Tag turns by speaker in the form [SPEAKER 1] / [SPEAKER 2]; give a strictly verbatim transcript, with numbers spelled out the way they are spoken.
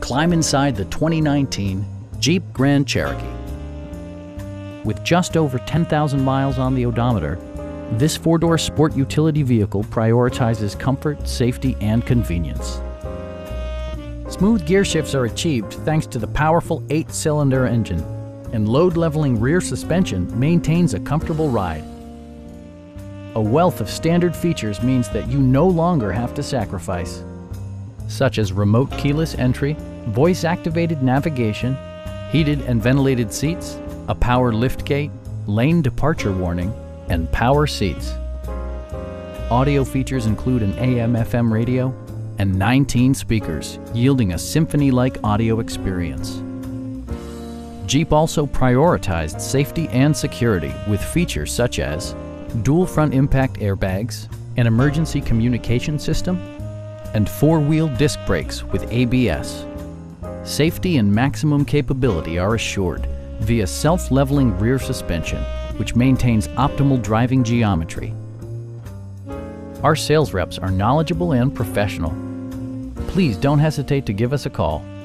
[SPEAKER 1] climb inside the twenty nineteen Jeep Grand Cherokee. With just over ten thousand miles on the odometer, this four-door sport utility vehicle prioritizes comfort, safety, and convenience. Smooth gear shifts are achieved thanks to the powerful eight-cylinder engine, and load-leveling rear suspension maintains a comfortable ride. A wealth of standard features means that you no longer have to sacrifice, such as remote keyless entry, voice-activated navigation, heated and ventilated seats, a power liftgate, lane departure warning, and power seats. Audio features include an A M F M radio and nineteen speakers, yielding a symphony-like audio experience. Jeep also prioritized safety and security with features such as dual front impact airbags, an emergency communication system, and four-wheel disc brakes with A B S. Safety and maximum capability are assured via self-leveling rear suspension, which maintains optimal driving geometry. Our sales reps are knowledgeable and professional. Please don't hesitate to give us a call.